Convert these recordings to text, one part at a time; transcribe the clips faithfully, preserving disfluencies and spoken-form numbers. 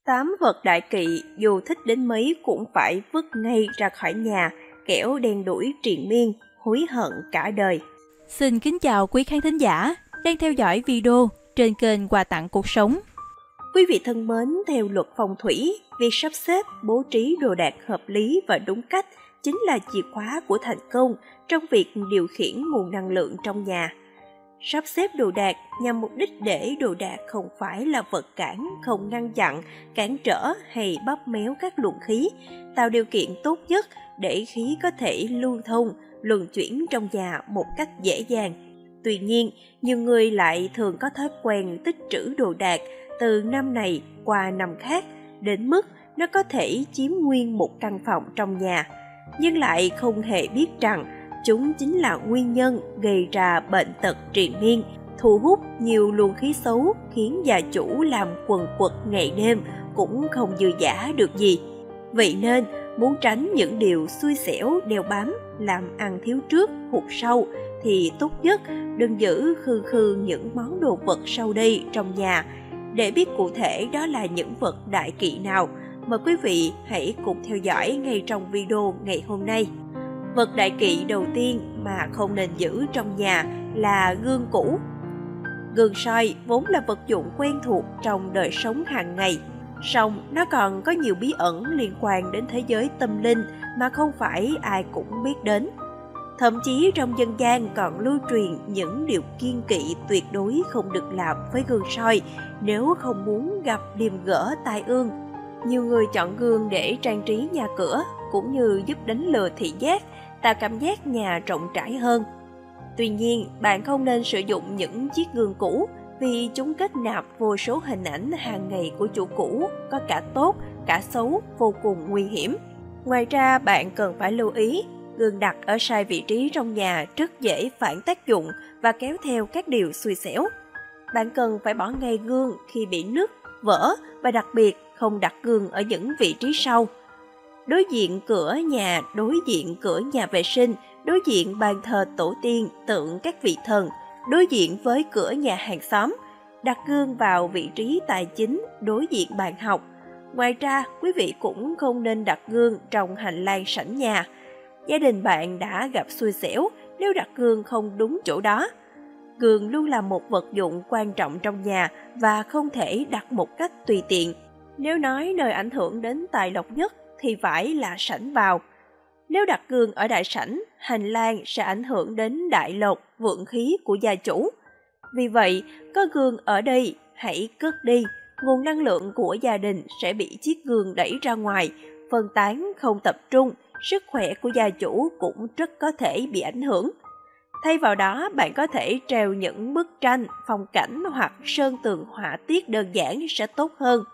Tám vật đại kỵ dù thích đến mấy cũng phải vứt ngay ra khỏi nhà, kẻo đen đủi triền miên, hối hận cả đời. Xin kính chào quý khán thính giả đang theo dõi video trên kênh Quà Tặng Cuộc Sống. Quý vị thân mến, theo luật phong thủy, việc sắp xếp, bố trí đồ đạc hợp lý và đúng cách chính là chìa khóa của thành công trong việc điều khiển nguồn năng lượng trong nhà. Sắp xếp đồ đạc nhằm mục đích để đồ đạc không phải là vật cản, không ngăn chặn, cản trở hay bóp méo các luồng khí, tạo điều kiện tốt nhất để khí có thể lưu thông, luân chuyển trong nhà một cách dễ dàng. Tuy nhiên, nhiều người lại thường có thói quen tích trữ đồ đạc từ năm này qua năm khác, đến mức nó có thể chiếm nguyên một căn phòng trong nhà, nhưng lại không hề biết rằng chúng chính là nguyên nhân gây ra bệnh tật triền miên, thu hút nhiều luồng khí xấu khiến gia chủ làm quần quật ngày đêm cũng không dư dả được gì. Vậy nên, muốn tránh những điều xui xẻo đeo bám, làm ăn thiếu trước hụt sau, thì tốt nhất đừng giữ khư khư những món đồ vật sau đây trong nhà. Để biết cụ thể đó là những vật đại kỵ nào, mời quý vị hãy cùng theo dõi ngay trong video ngày hôm nay. Vật đại kỵ đầu tiên mà không nên giữ trong nhà là gương cũ. Gương soi vốn là vật dụng quen thuộc trong đời sống hàng ngày, song nó còn có nhiều bí ẩn liên quan đến thế giới tâm linh mà không phải ai cũng biết đến. Thậm chí trong dân gian còn lưu truyền những điều kiêng kỵ tuyệt đối không được làm với gương soi nếu không muốn gặp điềm gỡ tai ương. Nhiều người chọn gương để trang trí nhà cửa cũng như giúp đánh lừa thị giác, tạo cảm giác nhà rộng rãi hơn. Tuy nhiên, bạn không nên sử dụng những chiếc gương cũ vì chúng kết nạp vô số hình ảnh hàng ngày của chủ cũ, có cả tốt, cả xấu, vô cùng nguy hiểm. Ngoài ra, bạn cần phải lưu ý, gương đặt ở sai vị trí trong nhà rất dễ phản tác dụng và kéo theo các điều xui xẻo. Bạn cần phải bỏ ngay gương khi bị nứt, vỡ và đặc biệt không đặt gương ở những vị trí sau. Đối diện cửa nhà, đối diện cửa nhà vệ sinh, đối diện bàn thờ tổ tiên, tượng các vị thần, đối diện với cửa nhà hàng xóm. Đặt gương vào vị trí tài chính, đối diện bàn học. Ngoài ra, quý vị cũng không nên đặt gương trong hành lang sảnh nhà. Gia đình bạn đã gặp xui xẻo nếu đặt gương không đúng chỗ đó. Gương luôn là một vật dụng quan trọng trong nhà và không thể đặt một cách tùy tiện. Nếu nói nơi ảnh hưởng đến tài lộc nhất thì phải là sảnh vào. Nếu đặt gương ở đại sảnh, hành lang sẽ ảnh hưởng đến đại lộc, vượng khí của gia chủ. Vì vậy, có gương ở đây, hãy cất đi. Nguồn năng lượng của gia đình sẽ bị chiếc gương đẩy ra ngoài, phân tán không tập trung, sức khỏe của gia chủ cũng rất có thể bị ảnh hưởng. Thay vào đó, bạn có thể treo những bức tranh, phong cảnh hoặc sơn tường họa tiết đơn giản sẽ tốt hơn.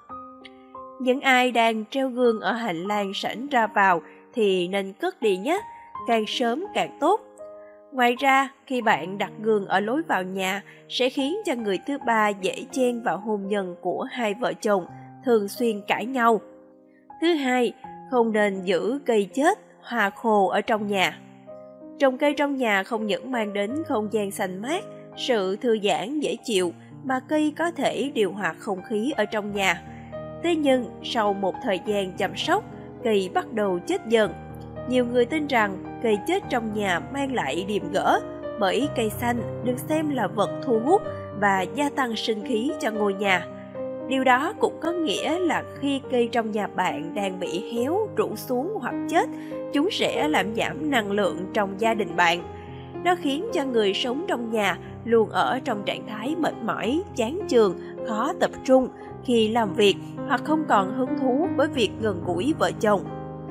Những ai đang treo gương ở hành lang sảnh ra vào thì nên cất đi nhé, càng sớm càng tốt. Ngoài ra, khi bạn đặt gương ở lối vào nhà sẽ khiến cho người thứ ba dễ chen vào hôn nhân của hai vợ chồng, thường xuyên cãi nhau. Thứ hai, không nên giữ cây chết, hoa khô ở trong nhà. Trồng cây trong nhà không những mang đến không gian xanh mát, sự thư giãn dễ chịu, mà cây có thể điều hòa không khí ở trong nhà. Thế nhưng, sau một thời gian chăm sóc, cây bắt đầu chết dần. Nhiều người tin rằng cây chết trong nhà mang lại điềm gỡ, bởi cây xanh được xem là vật thu hút và gia tăng sinh khí cho ngôi nhà. Điều đó cũng có nghĩa là khi cây trong nhà bạn đang bị héo, rũ xuống hoặc chết, chúng sẽ làm giảm năng lượng trong gia đình bạn. Nó khiến cho người sống trong nhà luôn ở trong trạng thái mệt mỏi, chán chường, khó tập trung khi làm việc hoặc không còn hứng thú với việc gần gũi vợ chồng.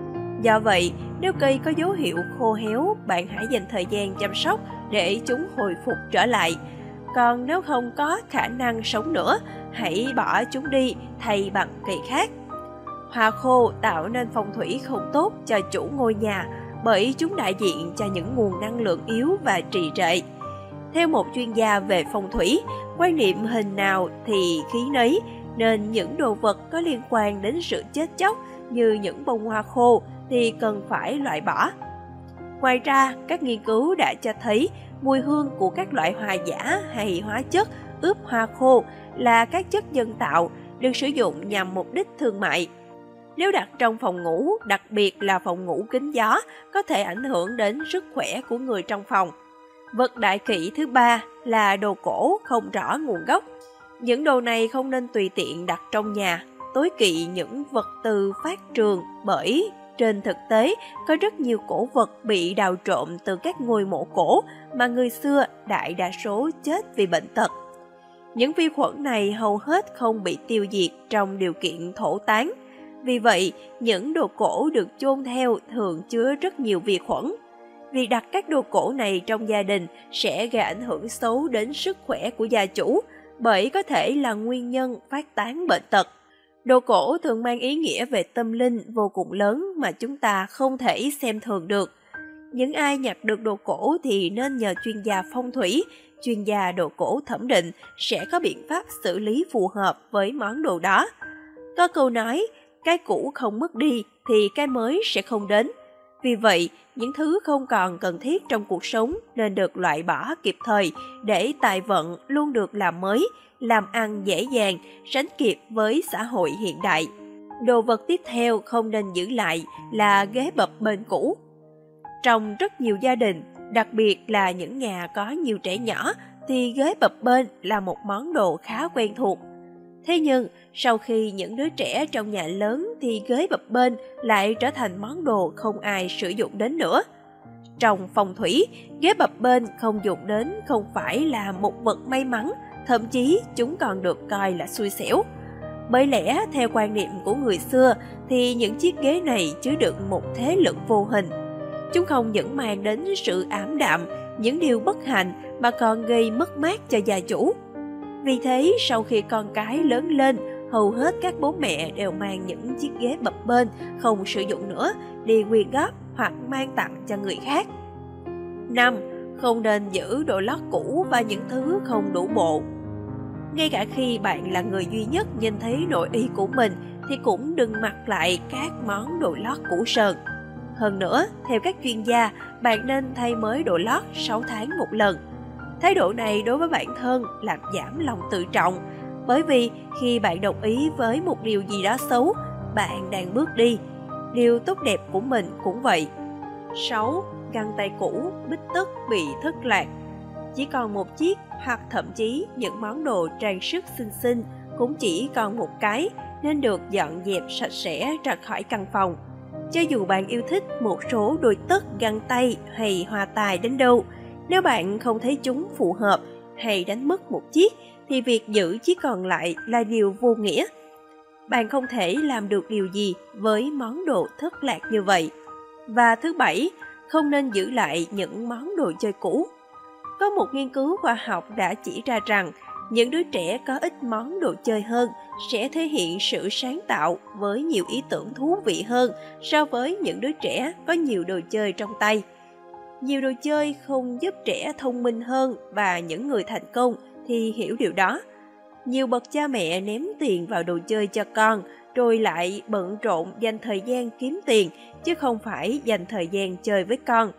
Do vậy, nếu cây có dấu hiệu khô héo, bạn hãy dành thời gian chăm sóc để chúng hồi phục trở lại. Còn nếu không có khả năng sống nữa, hãy bỏ chúng đi thay bằng cây khác. Hoa khô tạo nên phong thủy không tốt cho chủ ngôi nhà bởi chúng đại diện cho những nguồn năng lượng yếu và trì trệ. Theo một chuyên gia về phong thủy, quan niệm hình nào thì khí nấy, nên những đồ vật có liên quan đến sự chết chóc như những bông hoa khô thì cần phải loại bỏ. Ngoài ra, các nghiên cứu đã cho thấy mùi hương của các loại hoa giả hay hóa chất ướp hoa khô là các chất nhân tạo được sử dụng nhằm mục đích thương mại. Nếu đặt trong phòng ngủ, đặc biệt là phòng ngủ kín gió, có thể ảnh hưởng đến sức khỏe của người trong phòng. Vật đại kỵ thứ ba là đồ cổ không rõ nguồn gốc. Những đồ này không nên tùy tiện đặt trong nhà, tối kỵ những vật từ phát trường, bởi trên thực tế có rất nhiều cổ vật bị đào trộm từ các ngôi mộ cổ mà người xưa đại đa số chết vì bệnh tật. Những vi khuẩn này hầu hết không bị tiêu diệt trong điều kiện thổ tán. Vì vậy, những đồ cổ được chôn theo thường chứa rất nhiều vi khuẩn. Việc đặt các đồ cổ này trong gia đình sẽ gây ảnh hưởng xấu đến sức khỏe của gia chủ, bởi có thể là nguyên nhân phát tán bệnh tật. Đồ cổ thường mang ý nghĩa về tâm linh vô cùng lớn mà chúng ta không thể xem thường được. Những ai nhặt được đồ cổ thì nên nhờ chuyên gia phong thủy, chuyên gia đồ cổ thẩm định sẽ có biện pháp xử lý phù hợp với món đồ đó. Có câu nói, cái cũ không mất đi thì cái mới sẽ không đến. Vì vậy, những thứ không còn cần thiết trong cuộc sống nên được loại bỏ kịp thời để tài vận luôn được làm mới, làm ăn dễ dàng, sánh kịp với xã hội hiện đại. Đồ vật tiếp theo không nên giữ lại là ghế bập bênh cũ. Trong rất nhiều gia đình, đặc biệt là những nhà có nhiều trẻ nhỏ, thì ghế bập bênh là một món đồ khá quen thuộc. Thế nhưng, sau khi những đứa trẻ trong nhà lớn thì ghế bập bênh lại trở thành món đồ không ai sử dụng đến nữa. Trong phong thủy, ghế bập bênh không dùng đến không phải là một vật may mắn, thậm chí chúng còn được coi là xui xẻo. Bởi lẽ, theo quan niệm của người xưa, thì những chiếc ghế này chứa đựng một thế lực vô hình. Chúng không những mang đến sự ảm đạm, những điều bất hạnh mà còn gây mất mát cho gia chủ. Vì thế, sau khi con cái lớn lên, hầu hết các bố mẹ đều mang những chiếc ghế bập bênh không sử dụng nữa đi quyên góp hoặc mang tặng cho người khác. năm. Không nên giữ đồ lót cũ và những thứ không đủ bộ. Ngay cả khi bạn là người duy nhất nhìn thấy nội y của mình thì cũng đừng mặc lại các món đồ lót cũ sờn. Hơn nữa, theo các chuyên gia, bạn nên thay mới đồ lót sáu tháng một lần. Thái độ này đối với bản thân làm giảm lòng tự trọng, bởi vì khi bạn đồng ý với một điều gì đó xấu, bạn đang bước đi. Điều tốt đẹp của mình cũng vậy. sáu. Găng tay cũ, bích tất bị thất lạc. Chỉ còn một chiếc hoặc thậm chí những món đồ trang sức xinh xinh cũng chỉ còn một cái nên được dọn dẹp sạch sẽ ra khỏi căn phòng. Cho dù bạn yêu thích một số đôi tất, găng tay hay hoa tai đến đâu, nếu bạn không thấy chúng phù hợp hay đánh mất một chiếc thì việc giữ chiếc còn lại là điều vô nghĩa. Bạn không thể làm được điều gì với món đồ thất lạc như vậy. Và thứ bảy, không nên giữ lại những món đồ chơi cũ. Có một nghiên cứu khoa học đã chỉ ra rằng những đứa trẻ có ít món đồ chơi hơn sẽ thể hiện sự sáng tạo với nhiều ý tưởng thú vị hơn so với những đứa trẻ có nhiều đồ chơi trong tay. Nhiều đồ chơi không giúp trẻ thông minh hơn, và những người thành công thì hiểu điều đó. Nhiều bậc cha mẹ ném tiền vào đồ chơi cho con rồi lại bận rộn dành thời gian kiếm tiền chứ không phải dành thời gian chơi với con.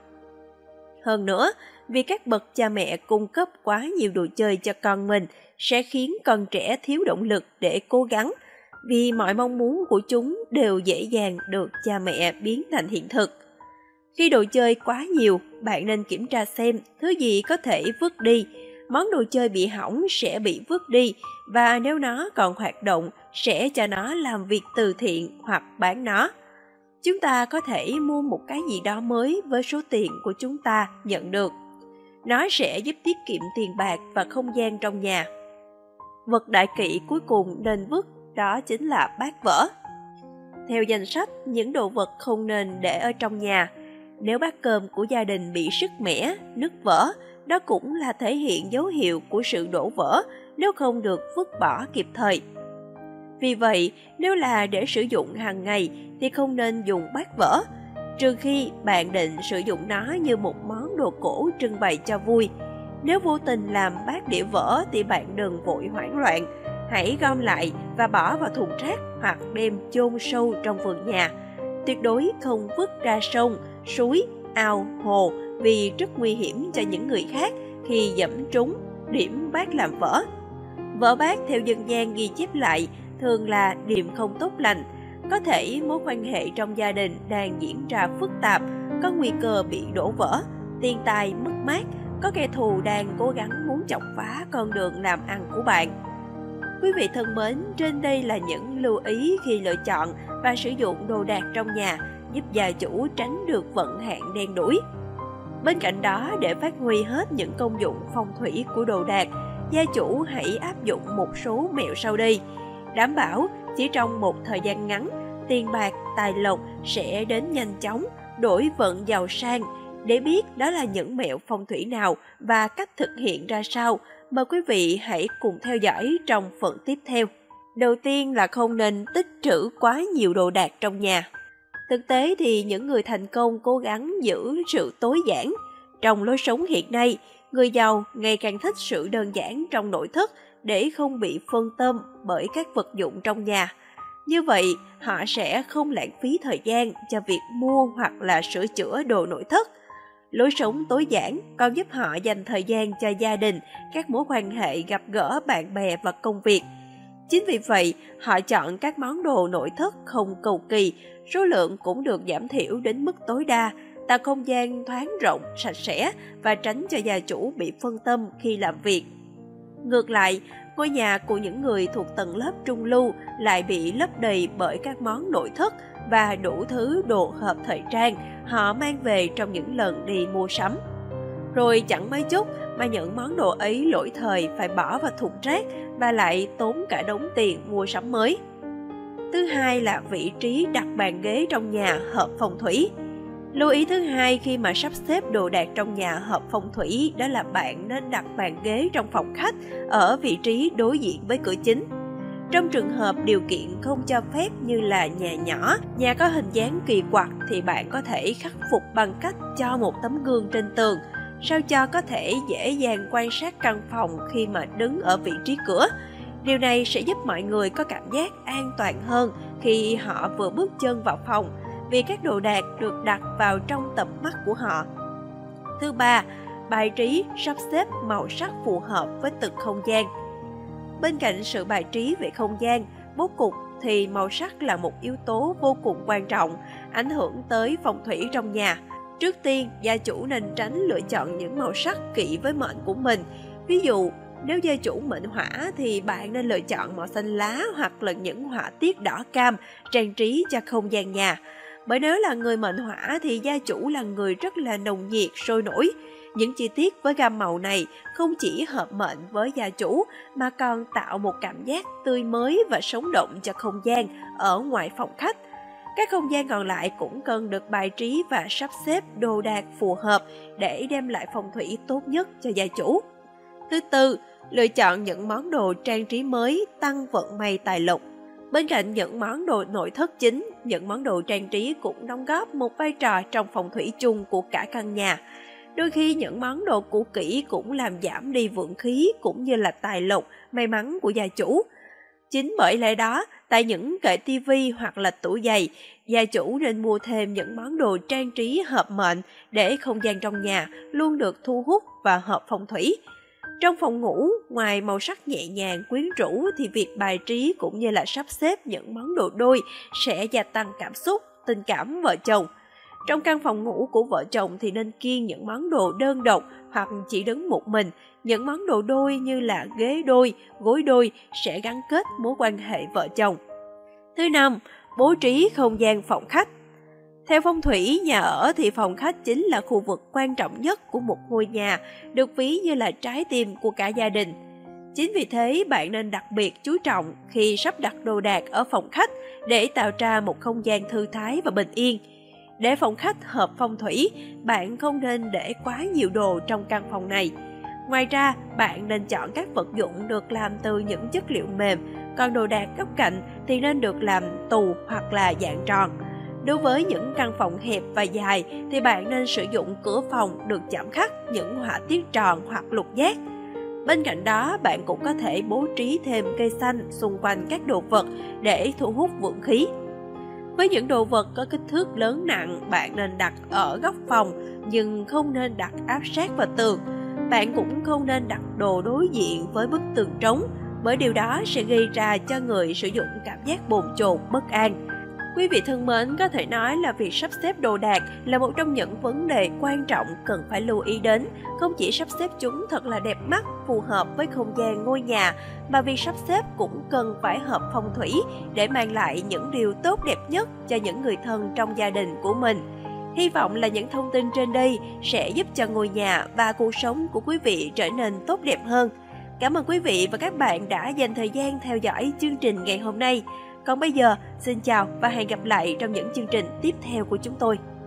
Hơn nữa, vì các bậc cha mẹ cung cấp quá nhiều đồ chơi cho con mình sẽ khiến con trẻ thiếu động lực để cố gắng, vì mọi mong muốn của chúng đều dễ dàng được cha mẹ biến thành hiện thực. Khi đồ chơi quá nhiều, bạn nên kiểm tra xem thứ gì có thể vứt đi. Món đồ chơi bị hỏng sẽ bị vứt đi, và nếu nó còn hoạt động sẽ cho nó làm việc từ thiện hoặc bán nó. Chúng ta có thể mua một cái gì đó mới với số tiền của chúng ta nhận được. Nó sẽ giúp tiết kiệm tiền bạc và không gian trong nhà. Vật đại kỵ cuối cùng nên vứt đó chính là bát vỡ. Theo danh sách những đồ vật không nên để ở trong nhà, nếu bát cơm của gia đình bị sứt mẻ, nứt vỡ, đó cũng là thể hiện dấu hiệu của sự đổ vỡ nếu không được vứt bỏ kịp thời. Vì vậy, nếu là để sử dụng hàng ngày thì không nên dùng bát vỡ, trừ khi bạn định sử dụng nó như một món đồ cổ trưng bày cho vui. Nếu vô tình làm bát đĩa vỡ thì bạn đừng vội hoảng loạn, hãy gom lại và bỏ vào thùng rác hoặc đem chôn sâu trong vườn nhà. Tuyệt đối không vứt ra sông, suối, ao, hồ vì rất nguy hiểm cho những người khác khi dẫm trúng điểm bát làm vỡ. Vỡ bát theo dân gian ghi chép lại thường là điểm không tốt lành. Có thể mối quan hệ trong gia đình đang diễn ra phức tạp, có nguy cơ bị đổ vỡ, tiền tài mất mát, có kẻ thù đang cố gắng muốn chọc phá con đường làm ăn của bạn. Quý vị thân mến, trên đây là những lưu ý khi lựa chọn và sử dụng đồ đạc trong nhà, giúp gia chủ tránh được vận hạn đen đủi. Bên cạnh đó, để phát huy hết những công dụng phong thủy của đồ đạc, gia chủ hãy áp dụng một số mẹo sau đây, đảm bảo chỉ trong một thời gian ngắn, tiền bạc, tài lộc sẽ đến nhanh chóng, đổi vận giàu sang. Để biết đó là những mẹo phong thủy nào và cách thực hiện ra sao, mời quý vị hãy cùng theo dõi trong phần tiếp theo. Đầu tiên là không nên tích trữ quá nhiều đồ đạc trong nhà. Thực tế thì những người thành công cố gắng giữ sự tối giản. Trong lối sống hiện nay, người giàu ngày càng thích sự đơn giản trong nội thất để không bị phân tâm bởi các vật dụng trong nhà. Như vậy, họ sẽ không lãng phí thời gian cho việc mua hoặc là sửa chữa đồ nội thất. Lối sống tối giản còn giúp họ dành thời gian cho gia đình, các mối quan hệ gặp gỡ bạn bè và công việc. Chính vì vậy, họ chọn các món đồ nội thất không cầu kỳ, số lượng cũng được giảm thiểu đến mức tối đa, tạo không gian thoáng rộng, sạch sẽ và tránh cho gia chủ bị phân tâm khi làm việc. Ngược lại, ngôi nhà của những người thuộc tầng lớp trung lưu lại bị lấp đầy bởi các món nội thất và đủ thứ đồ hợp thời trang họ mang về trong những lần đi mua sắm. Rồi chẳng mấy chốc mà những món đồ ấy lỗi thời phải bỏ vào thùng rác và lại tốn cả đống tiền mua sắm mới. Thứ hai là vị trí đặt bàn ghế trong nhà hợp phong thủy. Lưu ý thứ hai khi mà sắp xếp đồ đạc trong nhà hợp phong thủy đó là bạn nên đặt bàn ghế trong phòng khách ở vị trí đối diện với cửa chính. Trong trường hợp điều kiện không cho phép như là nhà nhỏ, nhà có hình dáng kỳ quặc thì bạn có thể khắc phục bằng cách cho một tấm gương trên tường, sao cho có thể dễ dàng quan sát căn phòng khi mà đứng ở vị trí cửa. Điều này sẽ giúp mọi người có cảm giác an toàn hơn khi họ vừa bước chân vào phòng, vì các đồ đạc được đặt vào trong tầm mắt của họ. Thứ ba, bài trí sắp xếp màu sắc phù hợp với từng không gian. Bên cạnh sự bài trí về không gian, bố cục thì màu sắc là một yếu tố vô cùng quan trọng, ảnh hưởng tới phong thủy trong nhà. Trước tiên, gia chủ nên tránh lựa chọn những màu sắc kỵ với mệnh của mình. Ví dụ, nếu gia chủ mệnh hỏa thì bạn nên lựa chọn màu xanh lá hoặc là những họa tiết đỏ cam trang trí cho không gian nhà. Bởi nếu là người mệnh hỏa thì gia chủ là người rất là nồng nhiệt, sôi nổi. Những chi tiết với gam màu này không chỉ hợp mệnh với gia chủ mà còn tạo một cảm giác tươi mới và sống động cho không gian ở ngoài phòng khách. Các không gian còn lại cũng cần được bài trí và sắp xếp đồ đạc phù hợp để đem lại phong thủy tốt nhất cho gia chủ. Thứ tư, lựa chọn những món đồ trang trí mới tăng vận may tài lộc. Bên cạnh những món đồ nội thất chính, những món đồ trang trí cũng đóng góp một vai trò trong phong thủy chung của cả căn nhà. Đôi khi những món đồ cũ kỹ cũng làm giảm đi vượng khí cũng như là tài lộc, may mắn của gia chủ. Chính bởi lẽ đó, tại những kệ tivi hoặc là tủ giày, gia chủ nên mua thêm những món đồ trang trí hợp mệnh để không gian trong nhà luôn được thu hút và hợp phong thủy. Trong phòng ngủ, ngoài màu sắc nhẹ nhàng quyến rũ thì việc bài trí cũng như là sắp xếp những món đồ đôi sẽ gia tăng cảm xúc, tình cảm vợ chồng. Trong căn phòng ngủ của vợ chồng thì nên kiêng những món đồ đơn độc hoặc chỉ đứng một mình. Những món đồ đôi như là ghế đôi, gối đôi sẽ gắn kết mối quan hệ vợ chồng. Thứ năm, bố trí không gian phòng khách. Theo phong thủy nhà ở thì phòng khách chính là khu vực quan trọng nhất của một ngôi nhà, được ví như là trái tim của cả gia đình. Chính vì thế bạn nên đặc biệt chú trọng khi sắp đặt đồ đạc ở phòng khách để tạo ra một không gian thư thái và bình yên. Để phòng khách hợp phong thủy, bạn không nên để quá nhiều đồ trong căn phòng này. Ngoài ra, bạn nên chọn các vật dụng được làm từ những chất liệu mềm, còn đồ đạc góc cạnh thì nên được làm tù hoặc là dạng tròn. Đối với những căn phòng hẹp và dài thì bạn nên sử dụng cửa phòng được chạm khắc những họa tiết tròn hoặc lục giác. Bên cạnh đó, bạn cũng có thể bố trí thêm cây xanh xung quanh các đồ vật để thu hút vượng khí. Với những đồ vật có kích thước lớn nặng, bạn nên đặt ở góc phòng nhưng không nên đặt áp sát vào tường. Bạn cũng không nên đặt đồ đối diện với bức tường trống. bởi điều đó sẽ gây ra cho người sử dụng cảm giác bồn chồn, bất an. Quý vị thân mến, có thể nói là việc sắp xếp đồ đạc là một trong những vấn đề quan trọng cần phải lưu ý đến. Không chỉ sắp xếp chúng thật là đẹp mắt, phù hợp với không gian ngôi nhà, mà việc sắp xếp cũng cần phải hợp phong thủy để mang lại những điều tốt đẹp nhất cho những người thân trong gia đình của mình. Hy vọng là những thông tin trên đây sẽ giúp cho ngôi nhà và cuộc sống của quý vị trở nên tốt đẹp hơn. Cảm ơn quý vị và các bạn đã dành thời gian theo dõi chương trình ngày hôm nay. Còn bây giờ, xin chào và hẹn gặp lại trong những chương trình tiếp theo của chúng tôi.